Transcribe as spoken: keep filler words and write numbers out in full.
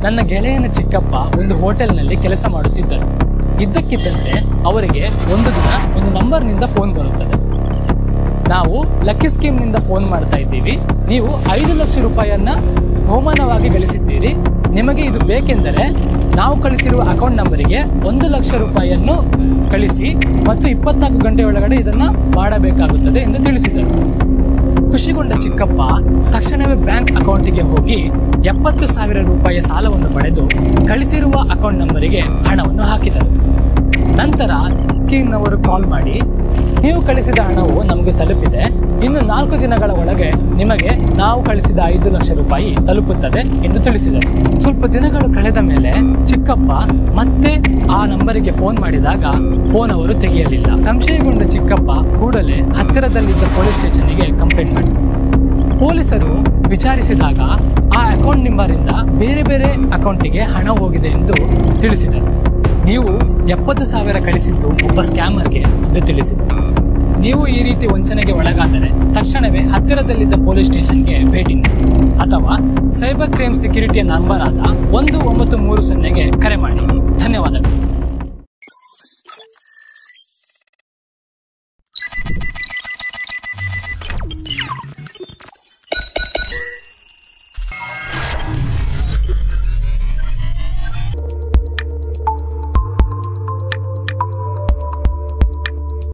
ನನ್ನ ಗೆಳೆಯನ ಚಿಕ್ಕಪ್ಪ ಒಂದು ಹೋಟೆಲ್ನಲ್ಲಿ ಕೆಲಸ ಮಾಡುತ್ತಿದ್ದರು. ಇದ್ದಕ್ಕಿದ್ದಂತೆ ಅವರಿಗೆ ಒಂದು ದಿನ ಒಂದು ನಂಬರ್ನಿಂದ ಫೋನ್ ಬರುತ್ತದೆ. ನಾವು ಲಕ್ಕಿ ಸ್ಕೀಮ್ನಿಂದ ಫೋನ್ ಮಾಡ್ತಾ ಇದ್ದೀವಿ, ನೀವು ಐದು ಲಕ್ಷ ರೂಪಾಯಿಯನ್ನ ಬಹುಮಾನವಾಗಿ ಗಳಿಸಿದ್ದೀರಿ, ನಿಮಗೆ ಇದು ಬೇಕೆಂದರೆ ನಾವು ಕಳಿಸಿರುವ ಅಕೌಂಟ್ ನಂಬರಿಗೆ ಒಂದು ಲಕ್ಷ ರೂಪಾಯಿಯನ್ನು ಕಳಿಸಿ ಮತ್ತು ಇಪ್ಪತ್ನಾಲ್ಕು ಗಂಟೆ ಒಳಗಡೆ ಇದನ್ನು ಮಾಡಬೇಕಾಗುತ್ತದೆ ಎಂದು ತಿಳಿಸಿದರು. ಖುಷಿಗೊಂಡ ಚಿಕ್ಕಪ್ಪ ತಕ್ಷಣವೇ ಬ್ಯಾಂಕ್ ಅಕೌಂಟಿಗೆ ಹೋಗಿ ಎಪ್ಪತ್ತು ಸಾವಿರ ರೂಪಾಯಿಯ ಸಾಲವನ್ನು ಪಡೆದು ಕಳಿಸಿರುವ ಅಕೌಂಟ್ ನಂಬರಿಗೆ ಹಣವನ್ನು ಹಾಕಿದರು. ನಂತರ ಸ್ಕೀಮ್ನವರು ಕಾಲ್ ಮಾಡಿ, ನೀವು ಕಳಿಸಿದ ಹಣವು ನಮಗೆ ತಲುಪಿದೆ, ಇನ್ನು ನಾಲ್ಕು ದಿನಗಳ ಒಳಗೆ ನಿಮಗೆ ನಾವು ಕಳಿಸಿದ ಐದು ಲಕ್ಷ ರೂಪಾಯಿ ತಲುಪುತ್ತದೆ ಎಂದು ತಿಳಿಸಿದರು. ಸ್ವಲ್ಪ ದಿನಗಳು ಕಳೆದ ಮೇಲೆ ಚಿಕ್ಕಪ್ಪ ಮತ್ತೆ ಆ ನಂಬರಿಗೆ ಫೋನ್ ಮಾಡಿದಾಗ ಫೋನ್ ಅವರು ತೆಗೆಯಲಿಲ್ಲ. ಸಂಶಯಗೊಂಡ ಚಿಕ್ಕಪ್ಪ ಕೂಡಲೇ ಹತ್ತಿರದಲ್ಲಿದ್ದ ಪೊಲೀಸ್ ಸ್ಟೇಷನ್ಗೆ ಕಂಪ್ಲೇಂಟ್ ಮಾಡಿದರು. ಪೊಲೀಸರು ವಿಚಾರಿಸಿದಾಗ ಆ ಅಕೌಂಟ್ ನಂಬರಿಂದ ಬೇರೆ ಬೇರೆ ಅಕೌಂಟಿಗೆ ಹಣ ಹೋಗಿದೆ ಎಂದು ತಿಳಿಸಿದರು. ನೀವು ಎಪ್ಪತ್ತು ಸಾವಿರ ಕಳಿಸಿದ್ದು ಒಬ್ಬ ಸ್ಕ್ಯಾಮರ್ಗೆ ಎಂದು ತಿಳಿಸಿದರು. ನೀವು ಈ ರೀತಿ ವಂಚನೆಗೆ ಒಳಗಾದರೆ ತಕ್ಷಣವೇ ಹತ್ತಿರದಲ್ಲಿದ್ದ ಪೊಲೀಸ್ ಸ್ಟೇಷನ್ಗೆ ಭೇಟಿ ನೀಡಿ ಅಥವಾ ಸೈಬರ್ ಕ್ರೈಮ್ ಸೆಕ್ಯೂರಿಟಿಯ ನಂಬರ್ ಆದ ಒಂದು ಒಂಬತ್ತು ಮೂರು ಸೊನ್ನೆಗೆ ಕರೆ ಮಾಡಿ. ಧನ್ಯವಾದಗಳು.